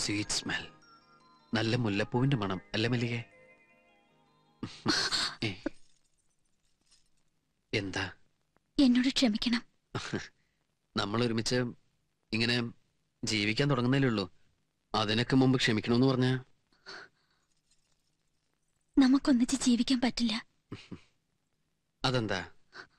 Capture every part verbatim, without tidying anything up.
Sweet smell. നല്ല മുല്ലപ്പൂവിന്റെ മണം അല്ലേ മല്ലികേ? എന്താ? എന്നോട് ക്ഷമിക്കണം. നമ്മൾ ഒരുമിച്ച് ഇങ്ങനെ ജീവിക്കാൻ തുടങ്ങുന്നല്ലേ ഉള്ളൂ. അതിനൊക്കെ മുമ്പ് ക്ഷമിക്കണമെന്ന് പറഞ്ഞ നമുക്കൊന്നിച്ച് ജീവിക്കാൻ പറ്റില്ല. അതെന്താ?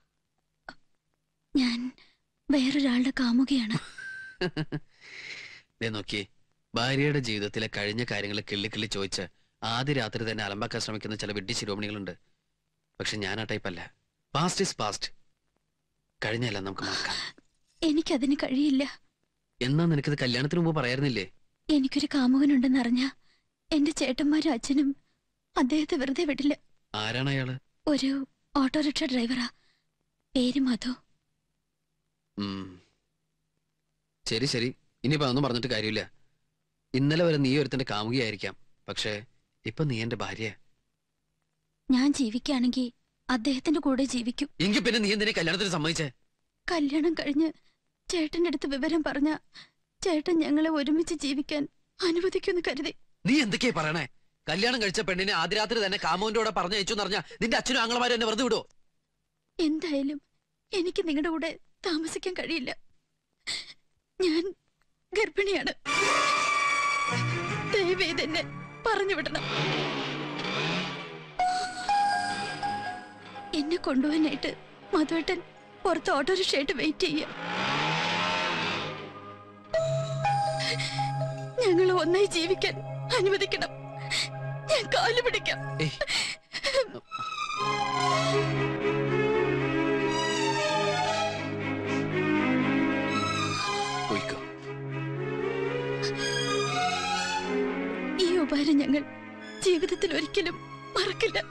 ഞാൻ വേറൊരാളുടെ കാമുകയാണ്. നോക്കിയേ, ഭാര്യയുടെ ജീവിതത്തിലെ കഴിഞ്ഞ കാര്യങ്ങൾ കിള്ളി കിള്ളി ചോദിച്ച് ആദ്യ രാത്രി തന്നെ അലമ്പാക്കാൻ ശ്രമിക്കുന്ന ചില വിഡ്ഢി ശിരോമണികളുണ്ട്. പക്ഷെ ഞാൻ ആ ടൈപ്പല്ല. Past is past. കഴിഞ്ഞല്ല നമുക്ക് മറക്കാം. എനിക്കതിന് കഴിയില്ല. എന്നാ നിനക്കത് കല്യാണത്തിന് മുമ്പ് പറയായിരുന്നില്ലേ? എനിക്കൊരു കാമുകനുണ്ടെന്ന് അറിഞ്ഞ എന്റെ ചേട്ടന്മാരും അച്ഛനും അദ്ദേഹത്തെ വെറുതെ വിടില്ല. ആരാണ് അയാള്? ഒരു ഓട്ടോറിക്ഷ ഡ്രൈവറാ. പേര് മധു. ശരി ശരി, ഇനിയിപ്പോ ഒന്നും പറഞ്ഞിട്ട് കാര്യമില്ല. ഇന്നലെ വരെ നീ ഒരുത്തന്റെ കാമുകിയായിരിക്കാം, പക്ഷെ ഇപ്പൊ നീ എന്റെ ഭാര്യ. ഞാൻ ജീവിക്കുകയാണെങ്കിൽ അദ്ദേഹത്തിന്റെ കൂടെ ജീവിക്കും. എങ്കിൽ പിന്നെ നീ എന്തിനെ കല്യാണത്തിന് സമ്മതിച്ചേ? കല്യാണം കഴിഞ്ഞ് ചേട്ടന്റെ അടുത്ത് വിവരം പറഞ്ഞ ചേട്ടൻ ഞങ്ങളെ ഒരുമിച്ച് ജീവിക്കാൻ അനുവദിക്കുമെന്ന് കരുതി. നീ എന്തൊക്കെയാ പറയണേ? കല്യാണം കഴിച്ച പെണ്ണിനെ ആദ്യ രാത്രി തന്നെ കാമുവിന്റെ കൂടെ പറഞ്ഞയച്ചു എന്ന് പറഞ്ഞാ നിന്റെ അച്ഛനും ആങ്ങളമാരും എന്നെ വെറുതെ വിടുവോ? എന്തായാലും എനിക്ക് നിങ്ങളുടെ കൂടെ താമസിക്കാൻ കഴിയില്ല. ഞാൻ ഗർഭിണിയാണ്. ദയവേത് എന്നെ പറഞ്ഞു വിടണം. എന്നെ കൊണ്ടുപോകാനായിട്ട് മധുവേട്ടൻ പുറത്ത് ഓട്ടോറിക്ഷയായിട്ട് വെയിറ്റ് ചെയ്യ. ഞങ്ങൾ ഒന്നായി ജീവിക്കാൻ അനുവദിക്കണം. ഞാൻ കാല് പിടിക്കാം. ഈ ഉപകാരം ഞങ്ങൾ ജീവിതത്തിൽ ഒരിക്കലും മറക്കില്ല.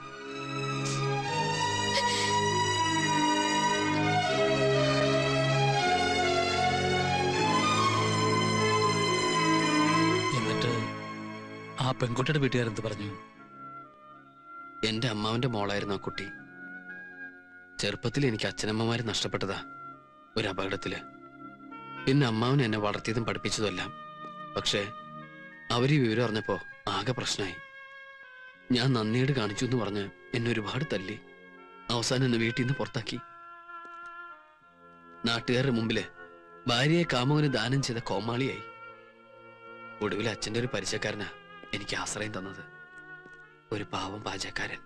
എന്നിട്ട് ആ പെൺകുട്ടിയുടെ വീട്ടുകാരെന്ത് പറഞ്ഞു? എന്റെ അമ്മാവന്റെ മോളായിരുന്നു ആ കുട്ടി. ചെറുപ്പത്തിൽ എനിക്ക് അച്ഛനമ്മമാര് നഷ്ടപ്പെട്ടതാ ഒരു അപകടത്തില്. പിന്നെ അമ്മാവൻ എന്നെ വളർത്തിയതും പഠിപ്പിച്ചതുമെല്ലാം. പക്ഷെ അവര് ഈ വിവരം അറിഞ്ഞപ്പോ ആകെ പ്രശ്നമായി. ഞാൻ നന്ദിയോട് കാണിച്ചു എന്ന് പറഞ്ഞ് എന്നെ ഒരുപാട് തല്ലി. അവസാനം എന്നെ വീട്ടിൽ നിന്ന് പുറത്താക്കി. നാട്ടുകാരുടെ മുമ്പില് ഭാര്യയെ കാമുകന് ദാനം ചെയ്ത കോമാളിയായി. ഒടുവിൽ അച്ഛന്റെ ഒരു പരിചയക്കാരനാ എനിക്ക് ആശ്രയം തന്നത്. ഒരു പാവം പാചകക്കാരൻ.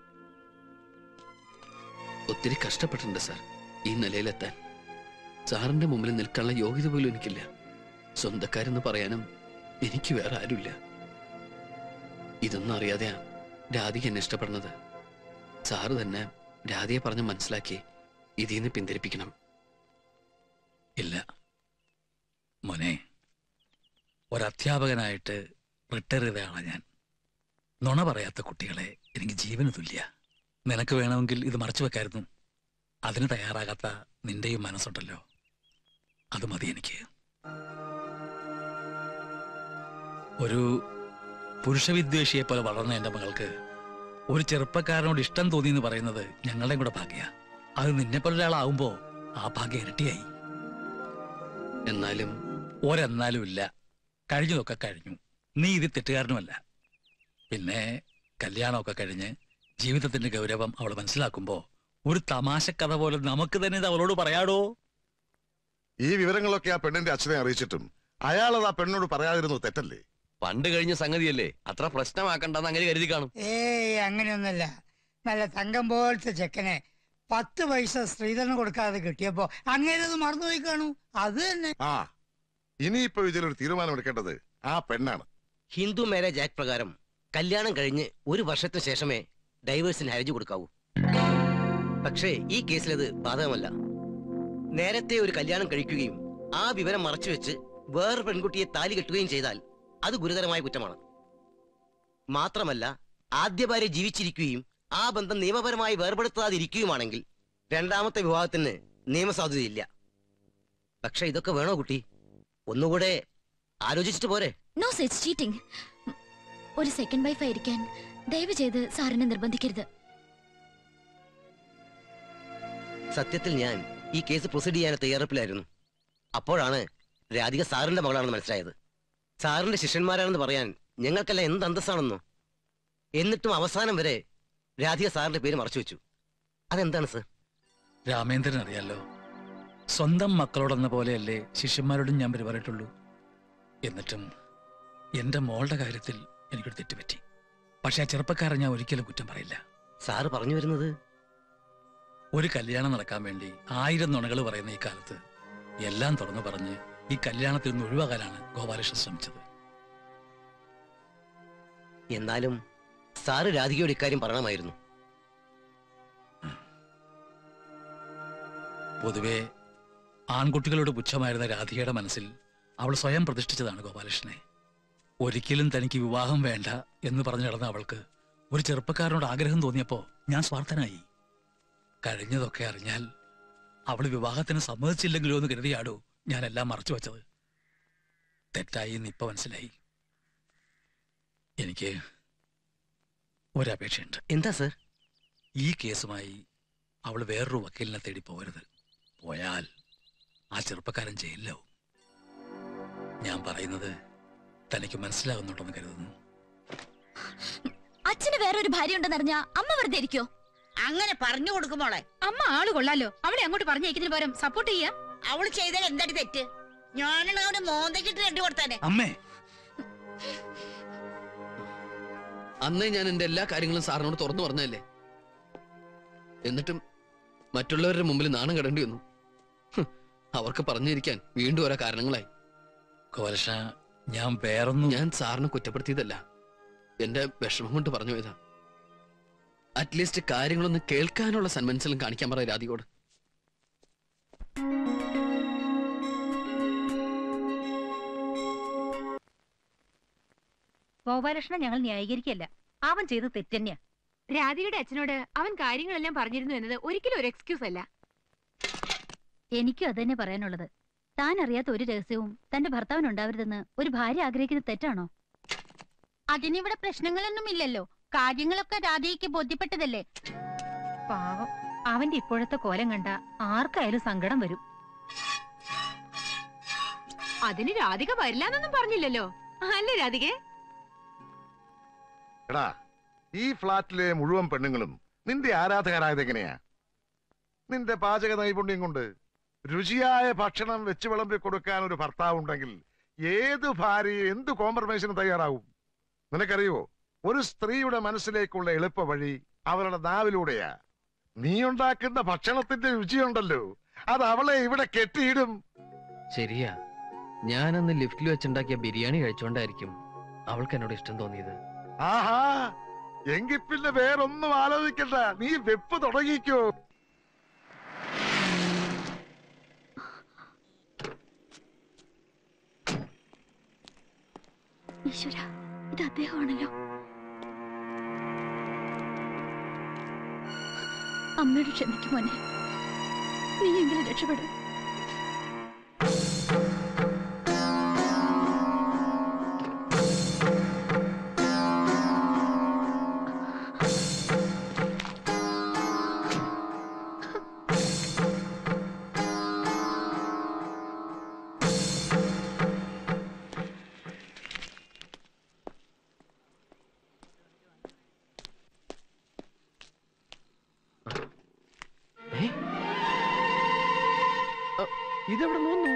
ഒത്തിരി കഷ്ടപ്പെട്ടിട്ടുണ്ട് സാർ ഈ നിലയിലെത്താൻ. സാറിന്റെ മുമ്പിൽ നിൽക്കാനുള്ള യോഗ്യത പോലും എനിക്കില്ല. സ്വന്തക്കാരെന്ന് പറയാനും എനിക്ക് വേറെ ആരുമില്ല. ഇതൊന്നും അറിയാതെയാ രാധിക എന്നെ ഇഷ്ടപ്പെടുന്നത്. സാറ് തന്നെ രാധിയെ പറഞ്ഞ് മനസ്സിലാക്കി ഇതിന്ന് പിന്തിരിപ്പിക്കണം. ഇല്ല മോനെ, ഒരധ്യാപകനായിട്ട് റിട്ടയർ ചെയ്തയാളാ ഞാൻ. നുണ പറയാത്ത കുട്ടികളെ എനിക്ക് ജീവന് തുല്യ. നിനക്ക് വേണമെങ്കിൽ ഇത് മറച്ചു വെക്കായിരുന്നു. അതിന് തയ്യാറാകാത്ത നിന്റെയും മനസ്സുണ്ടല്ലോ, അത് മതി എനിക്ക്. ഒരു പുരുഷവിദ്വേഷിയെ പോലെ വളർന്ന എന്റെ മകൾക്ക് ഒരു ചെറുപ്പക്കാരനോട് ഇഷ്ടം തോന്നി എന്ന് പറയുന്നത് ഞങ്ങളുടെയും കൂടെ ഭാഗ്യ. അത് നിന്നെ പോലെ ഒരാളാവുമ്പോ ആ ഭാഗ്യം ഇരട്ടിയായി. എന്നാലും ഒരെന്നാലും ഇല്ല. കഴിഞ്ഞതൊക്കെ കഴിഞ്ഞു. നീ ഇത് തെറ്റുകാരനുമല്ല. പിന്നെ കല്യാണമൊക്കെ കഴിഞ്ഞ് ജീവിതത്തിന്റെ ഗൗരവം അവൾ മനസ്സിലാക്കുമ്പോ ഒരു തമാശ കഥ പോലെ നമുക്ക് തന്നെ ഇത് അവളോട് പറയാടോ. ഈ വിവരങ്ങളൊക്കെ ആ പെണ്ണിന്റെ അച്ഛനെ അറിയിച്ചിട്ടും അയാളത് ആ പെണ്ണോട് പറയാതിരുന്നു തെറ്റല്ലേ? പണ്ട് കഴിഞ്ഞ സംഗതിയല്ലേ, അത്ര പ്രശ്നമാക്കണ്ടെന്ന് അങ്ങനെ കരുതി കാണും. ഏയ് അങ്ങനെയൊന്നല്ല. നല്ല തങ്കം പോലത്തെ ചെക്കനെ പത്ത് പൈസ സ്ത്രീധനം കൊടുക്കാതെ കിട്ടിയപ്പോ അങ്ങനെ അത് മറന്നുപോയി കാണൂ. അത് തന്നെ. ആ ഇനിയിപ്പോ ഇതിലൊരു തീരുമാനം എടുക്കേണ്ടത് ആ പെണ്ണാണ്. ഹിന്ദു മാരേജ് ആക്ട് പ്രകാരം കല്യാണം കഴിഞ്ഞ് ഒരു വർഷത്തിന് ശേഷമേ ഡൈവേഴ്സിന് ഹർജി കൊടുക്കാവൂ. പക്ഷേ ഈ കേസിലത് ബാധകമല്ല. നേരത്തെ ഒരു കല്യാണം കഴിക്കുകയും ആ വിവരം മറച്ചുവെച്ച് വേറെ പെൺകുട്ടിയെ താലി കെട്ടുകയും ചെയ്താൽ അത് ഗുരുതരമായ കുറ്റമാണ്. മാത്രമല്ല ആദ്യ ഭാര്യ ജീവിച്ചിരിക്കുകയും ആ ബന്ധം നിയമപരമായി വേർപെടുത്താതിരിക്കുകയുമാണെങ്കിൽ രണ്ടാമത്തെ വിവാഹത്തിന് നിയമസാധുതയില്ല. പക്ഷെ ഇതൊക്കെ വേണോ കുട്ടി? ഒന്നുകൂടെ ആലോചിച്ചിട്ട് പോരെ? No such cheating. ഒരു സെക്കൻഡ് വൈഫ് ആയിരിക്കാൻ ദയവ് ചെയ്ത് സാറിനെ നിർബന്ധിക്കരുത്. സത്യത്തിൽ ഞാൻ ഈ കേസ് പ്രൊസീഡ് ചെയ്യാൻ തയ്യാറെടുപ്പിലായിരുന്നു. അപ്പോഴാണ് രാധിക സാറിന്റെ മകളാണെന്ന് മനസ്സിലായത്. സാറിന്റെ ശിഷ്യന്മാരാണെന്ന് പറയാൻ ഞങ്ങൾക്കെല്ലാം എന്ത് അന്തസ്സാണെന്നോ. എന്നിട്ടും അവസാനം വരെ രാധിക സാറിന്റെ പേര് മറച്ചു വെച്ചു. അതെന്താണ് സർ? രാമേന്ദ്രൻ അറിയാലോ, സ്വന്തം മക്കളോടെന്ന പോലെയല്ലേ ശിഷ്യന്മാരോടും ഞാൻ പെരുമാറിയിട്ടുള്ളൂ. എന്നിട്ടും എന്റെ മോളുടെ കാര്യത്തിൽ എനിക്കൊരു തെറ്റുപറ്റി. പക്ഷെ ആ ചെറുപ്പക്കാരൻ ഞാൻ ഒരിക്കലും കുറ്റം പറയില്ല. സാറ് പറഞ്ഞു വരുന്നത്? ഒരു കല്യാണം നടക്കാൻ വേണ്ടി ആയിരം നുണകൾ പറയുന്ന ഈ കാലത്ത് എല്ലാം തുറന്നു പറഞ്ഞ് ഈ കല്യാണത്തിൽ നിന്ന് ഒഴിവാക്കാനാണ് ഗോപാലകൃഷ്ണൻ ശ്രമിച്ചത്. എന്നാലും സാറ് രാധികയോട് ഇക്കാര്യം പറയണമായിരുന്നു. പൊതുവെ ആൺകുട്ടികളോട് പുച്ഛമായിരുന്ന രാധികയുടെ മനസ്സിൽ അവൾ സ്വയം പ്രതിഷ്ഠിച്ചതാണ് ഗോപാലകൃഷ്ണനെ. ഒരിക്കലും തനിക്ക് വിവാഹം വേണ്ട എന്ന് പറഞ്ഞു നടന്ന അവൾക്ക് ഒരു ചെറുപ്പക്കാരനോട് ആഗ്രഹം തോന്നിയപ്പോ ഞാൻ സ്വാർത്ഥനായി. കഴിഞ്ഞതൊക്കെ അറിഞ്ഞാൽ അവൾ വിവാഹത്തിന് സമ്മതിച്ചില്ലെങ്കിലോ എന്ന് കരുതിയാടോ ഞാനെല്ലാം മറച്ചു വച്ചത്. തെറ്റായി എന്ന് ഇപ്പൊ മനസ്സിലായി. എനിക്ക് ഒരപേക്ഷയുണ്ട്. എന്താ സർ? ഈ കേസുമായി അവൾ വേറൊരു വക്കീലിനെ തേടി പോകരുത്. പോയാൽ ആ ചെറുപ്പക്കാരൻ ജയിലിലാവും. ഞാൻ പറയുന്നത് തനിക്ക് മനസ്സിലാകുന്നുണ്ടെന്ന് കരുതുന്നു. അച്ഛന് വേറൊരു ഭാര്യ ഉണ്ടെന്നറിഞ്ഞ അമ്മ വെറുതെ ഇരിക്കോ? അങ്ങനെ പറഞ്ഞു കൊടുക്കുമോളെ. അമ്മ ആള് കൊള്ളാലോ. അവളെ അങ്ങോട്ട് പറഞ്ഞേക്കുന്നതിന് പകരം സപ്പോർട്ട് ചെയ്യാ. അവള് ചെയ്താൽ എന്താടി തെറ്റ്? ഞാനാണ് അവന് മോന്തക്കിട്ട് രണ്ടു കൊടുത്താനെ. അമ്മേ, അന്നേ ഞാൻ എന്റെ എല്ലാ കാര്യങ്ങളും സാറിനോട് തുറന്നു പറഞ്ഞല്ലേ. എന്നിട്ടും മറ്റുള്ളവരുടെ മുമ്പിൽ നാണം കെടേണ്ടി വന്നു. അവർക്ക് പറഞ്ഞിരിക്കാൻ വീണ്ടും ഓരോ കാരണങ്ങളായി. ഗോപാലകൃഷ്ണ, ഞാൻ വേറൊന്നും. ഞാൻ സാറിനെ കുറ്റപ്പെടുത്തിയതല്ല, എന്റെ വിഷമം കൊണ്ട് പറഞ്ഞു പോയതാ. അറ്റ്ലീസ്റ്റ് കാര്യങ്ങളൊന്നും കേൾക്കാനുള്ള സന്മനസ്സെല്ലാം കാണിക്കാൻ പറയാം രാധികയോട്. ഗോപാലകൃഷ്ണൻ ഞങ്ങൾ ന്യായീകരിക്കല്ല, അവൻ ചെയ്ത് തെറ്റന്നെയാ. രാധികയുടെ അച്ഛനോട് അവൻ കാര്യങ്ങളെല്ലാം പറഞ്ഞിരുന്നു എന്നത് ഒരിക്കലും ഒരു എക്സ്ക്യൂസ് അല്ല. എനിക്കും അതന്നെ പറയാനുള്ളത്. താൻ അറിയാത്ത ഒരു രഹസ്യവും തന്റെ ഭർത്താവിനുണ്ടാവരുതെന്ന് ഒരു ഭാര്യ ആഗ്രഹിക്കുന്നത് തെറ്റാണോ? അതിനിവിടെ പ്രശ്നങ്ങളൊന്നും ഇല്ലല്ലോ. കാര്യങ്ങളൊക്കെ രാധികയ്ക്ക് ബോധ്യപ്പെട്ടതല്ലേ. പാവം, അവന്റെ ഇപ്പോഴത്തെ കോലം കണ്ട ആർക്കായാലും സങ്കടം വരും. അതിന് രാധിക വരില്ലെന്നൊന്നും പറഞ്ഞില്ലല്ലോ, അല്ലേ രാധികേ? എടാ, ഈ ഫ്ലാറ്റിലെ മുഴുവൻ പെണ്ണുങ്ങളും നിന്റെ ആരാധകരായത് എങ്ങനെയാ? നിന്റെ പാചക നൈപുണ്യം കൊണ്ട് രുചിയായ ഭക്ഷണം വെച്ച് വിളമ്പി കൊടുക്കാൻ ഒരു ഭർത്താവ് ഉണ്ടെങ്കിൽ ഏത് ഭാര്യ എന്ത് കോംപ്രമൈസിന് തയ്യാറാവും? നിനക്കറിയോ, ഒരു സ്ത്രീയുടെ മനസ്സിലേക്കുള്ള എളുപ്പ വഴി അവളുടെ നാവിലൂടെയാ. നീ ഉണ്ടാക്കുന്ന ഭക്ഷണത്തിന്റെ രുചിയുണ്ടല്ലോ, അത് അവളെ ഇവിടെ കെട്ടിയിടും. ശരിയാ, ഞാനന്ന് ലിഫ്റ്റിൽ വെച്ചുണ്ടാക്കിയ ബിരിയാണി കഴിച്ചോണ്ടായിരിക്കും അവൾക്ക് എന്നോട് ഇഷ്ടം തോന്നിയത്. ആഹാ, എങ്കിൽ പിന്നെ വേറൊന്നും ആലോചിക്കണ്ട, നീ വെപ്പ് തുടങ്ങിക്കോ. ഈശ്വര, ഇത് അദ്ദേഹമാണല്ലോ. അമ്മയോട് ക്ഷമിക്കും മോനെ, നീ എങ്കിലും രക്ഷപ്പെടും. ഇതെവിടെ നോന്നു?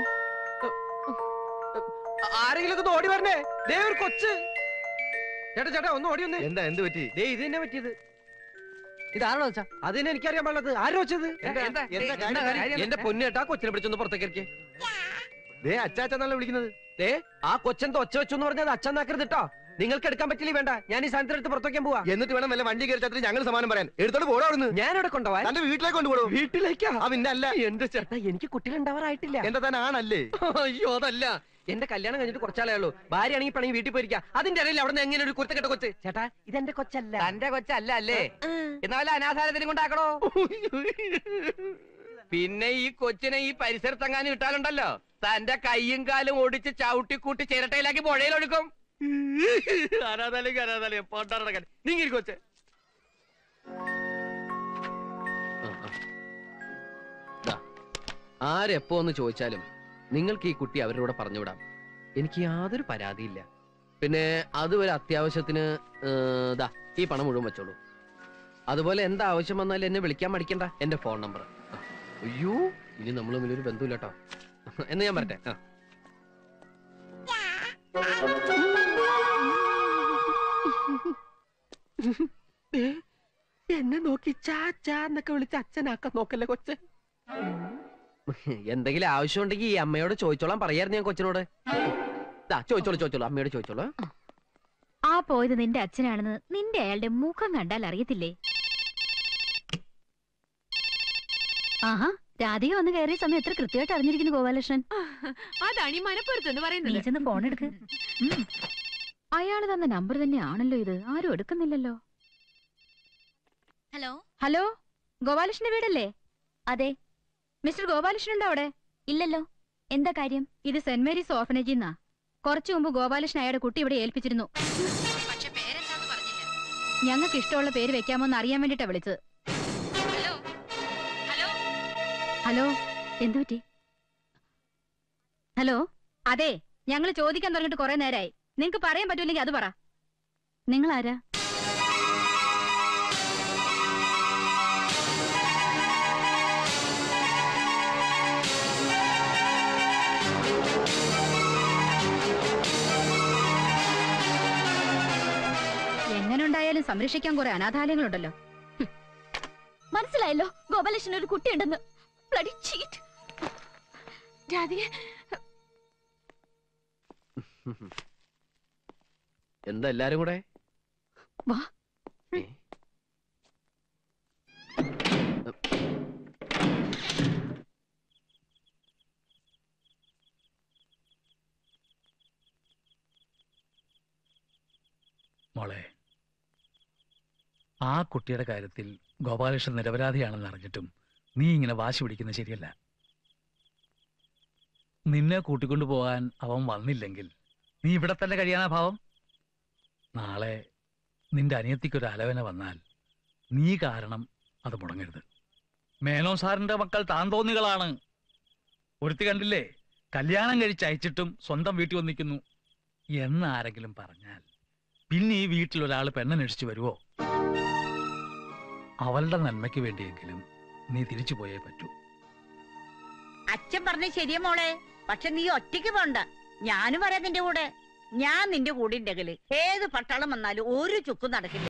ആരെങ്കിലും ഒക്കെ ഓടി വരണേ. ദേ ഒരു കൊച്ച്. ചേട്ടാ ചേട്ടാ ഒന്ന് ഓടി വന്നേ. എന്താ എന്ത് പറ്റി? ദേ ഇത് തന്നെ പറ്റിയത്. ഇതാണോ വെച്ചാ? അതിനെ എനിക്കറിയാൻ പാടില്ലത്. ആരോ വെച്ചത്? എന്റെ പൊന്നേട്ടാ, കൊച്ചിനെ പിടിച്ചൊന്ന് പുറത്തേക്ക് ഇറക്കിയേ. ദേ അച്ചാച്ചെന്നല്ല വിളിക്കുന്നത്. ദേ ആ കൊച്ചെന്ത് ഒച്ച വെച്ചു എന്ന് പറഞ്ഞത് അച്ഛനാക്കരുത് കേട്ടോ. നിങ്ങൾക്ക് എടുക്കാൻ പറ്റില്ല, വേണ്ട. ഞാൻ ഈ സാധനത്തിന് എടുത്ത് പുറത്തേക്കാൻ പോവാ. എന്നിട്ട് വേണം വല്ല വണ്ടി കയറി ചത്തിട്ട് ഞങ്ങൾ സമാനം പറയാൻ. എടുത്തോട്ട് പോടോ അവിടുന്ന്. ഞാൻ ഇവിടെ കൊണ്ടുപോവാൻ? എന്റെ വീട്ടിലേക്ക് കൊണ്ടുപോകും. വീട്ടിലേക്കാ? പിന്നെ അല്ല. എന്റെ ചേട്ടാ, എനിക്ക് കുട്ടികളുണ്ടാവാറായിട്ടില്ല. എന്റെ തന്നെ ആണല്ലേ? അയ്യോ അതല്ല, എന്റെ കല്യാണം കഴിഞ്ഞിട്ട് കുറച്ചാളേ ഉള്ളൂ. ഭാര്യ ആണെങ്കിൽ പണി വീട്ടിൽ പോയിരിക്കാം. അതിന്റെ ഇടയിൽ അവിടെ നിന്ന് എങ്ങനെ ഒരു കുരുത്തക്കെട്ട കൊച്ച്? ചേട്ടാ, ഇതെന്റെ കൊച്ചല്ല. തന്റെ കൊച്ചല്ല അല്ലേ? എന്നാലും അനാഥാലയത്തിനും കൊണ്ടാക്കണോ? പിന്നെ ഈ കൊച്ചിനെ ഈ പരിസരത്തെങ്ങാനും ഇട്ടാലുണ്ടല്ലോ, തന്റെ കൈയും കാലും ഓടിച്ച് ചവിട്ടിക്കൂട്ടി ചിരട്ടയിലാക്കി പുഴയിലൊടുക്കും. അനാഥാലയം അനാഥാലയം പോട്ടാറടക്കാൻ നീങ്ങി കൊച്ചെ. ആരെപ്പോ ഒന്ന് ചോദിച്ചാലും നിങ്ങൾക്ക് ഈ കുട്ടി അവരോട് പറഞ്ഞുവിടാം. എനിക്ക് യാതൊരു പരാതിയില്ല. പിന്നെ അത് ഒരു അത്യാവശ്യത്തിന് ദാ ഈ പണം മുഴുവൻ വെച്ചോളൂ. അതുപോലെ എന്താ ആവശ്യം വന്നാലും എന്നെ വിളിക്കാൻ മടിക്കണ്ട, എന്റെ ഫോൺ നമ്പർ. അയ്യോ, ഇനി നമ്മൾ തമ്മിലൊരു ബന്ധമില്ല കേട്ടോ. എന്ന് ഞാൻ പറട്ടെ. ആ എന്നെ നോക്കി ചാച്ചാ എന്നൊക്കെ വിളിച്ച് അച്ഛനാക്കാൻ നോക്കല്ലേ കൊച്ച്. എന്തെങ്കിലും ആവശ്യമുണ്ടെങ്കിൽ ഈ അമ്മയോട് ചോദിച്ചോളാൻ പറയായിരുന്നു ഞാൻ കൊച്ചിനോട്. ചോദിച്ചോളൂ ചോദിച്ചോളൂ അമ്മയോട് ചോദിച്ചോളൂ. ആ പോയത് നിന്റെ അച്ഛനാണെന്ന് നിന്റെ അയാളുടെ മുഖം കണ്ടാൽ അറിയത്തില്ലേ? ആഹാ, രാധിക വന്ന് കയറിയ സമയം എത്ര കൃത്യമായിട്ട് അറിഞ്ഞിരിക്കുന്നു ഗോപാലകൃഷ്ണൻ. അതാണ് ഈ മനപ്പുറത്തെന്ന് പറയുന്നത്. നീ ചെന്ന് ഫോൺ എടുക്ക്. അയാള് തന്ന നമ്പർ തന്നെയാണല്ലോ ഇത്. ആരും എടുക്കുന്നില്ലല്ലോ. ഹലോ ഹലോ, ഗോപാലകൃഷ്ണന്റെ വീടല്ലേ? അതെ. മിസ്റ്റർ ഗോപാലകൃഷ്ണൻ ഉണ്ടോ അവിടെ? ഇല്ലല്ലോ. എന്താ കാര്യം? ഇത് സെന്റ് മേരീസ് ഓർഫനേജിൽ നിന്നാ. കുറച്ചു മുമ്പ് ഗോപാലകൃഷ്ണൻ അയാളുടെ കുട്ടി ഇവിടെ ഏൽപ്പിച്ചിരുന്നു. പക്ഷെ പേരെന്താന്ന് പറഞ്ഞില്ല. ഞങ്ങൾക്ക് ഇഷ്ടമുള്ള പേര് വെക്കാമോന്ന് അറിയാൻ വേണ്ടിട്ടാ വിളിച്ചത്. ഹലോ ഹലോ ഹലോ, എന്തു പറ്റി? ഹലോ, അതെ, ഞങ്ങൾ ചോദിക്കാൻ തുടങ്ങിയിട്ട് കുറെ നേരമായി. നിങ്ങക്ക് പറയാൻ പറ്റൂല്ലെങ്കിൽ അത് പറ. നിങ്ങൾ ആരാ? എങ്ങനെ ഉണ്ടായാലും സംരക്ഷിക്കാൻ കുറെ അനാഥാലയങ്ങളുണ്ടല്ലോ. മനസ്സിലായല്ലോ ഗോപാലകൃഷ്ണൻ ഒരു കുട്ടിയുണ്ടെന്ന്. Bloody cheat. രാധിക എന്താ എല്ലാരും കൂടെ? വാ. മോളെ, ആ കുട്ടിയുടെ കാര്യത്തിൽ ഗോപാലകൃഷ്ണൻ നിരപരാധിയാണെന്ന് അറിഞ്ഞിട്ടും നീ ഇങ്ങനെ വാശി പിടിക്കുന്നത് ശരിയല്ല. നിന്നെ കൂട്ടിക്കൊണ്ടു പോകാൻ അവൻ വന്നില്ലെങ്കിൽ നീ ഇവിടെ തന്നെ കഴിയാനാ ഭാവം? നാളെ നിന്റെ അനിയത്തിക്കൊരു അലവന വന്നാൽ നീ കാരണം അത് മുടങ്ങരുത്. മേനോൻ സാറിന്റെ മക്കൾ താൻ തോന്നികളാണ്. ഒരുത്തി കണ്ടില്ലേ, കല്യാണം കഴിച്ചയച്ചിട്ടും സ്വന്തം വീട്ടിൽ വന്നിരിക്കുന്നു എന്നാരെങ്കിലും പറഞ്ഞാൽ പിന്നെ ഈ വീട്ടിൽ ഒരാൾ പെണ്ണന്വേഷിച്ചു വരുവോ? അവളുടെ നന്മയ്ക്ക് വേണ്ടിയെങ്കിലും നീ തിരിച്ചു പോയേ പറ്റൂ. അച്ഛൻ പറഞ്ഞ ശരിയ മോളെ. പക്ഷെ നീ ഒറ്റയ്ക്ക് പോണ്ട, ഞാനും പറയാം നിന്റെ കൂടെ. ഞാൻ നിന്റെ കൂടെ ഉണ്ടെങ്കിൽ ഏത് പട്ടാളം വന്നാലും ഒരു ചുക്കും നടക്കില്ല.